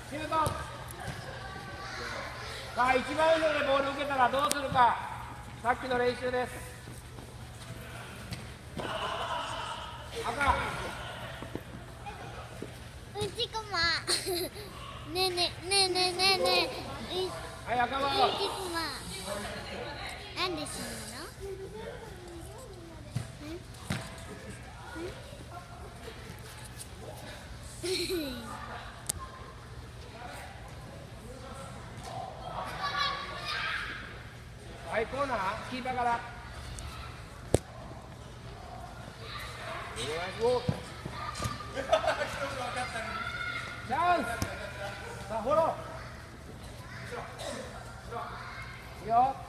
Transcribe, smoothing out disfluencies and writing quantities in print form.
シュート。さあ一番後ろでボール受けたらどうするか、さっきの練習です。赤。 うんちこま。ねえねえねえねえねえねえ。 はい赤番。 うんちこま。なんで死ぬの？ はいコーナー、キーパーから。チャンス。さあフォロー。いいよ。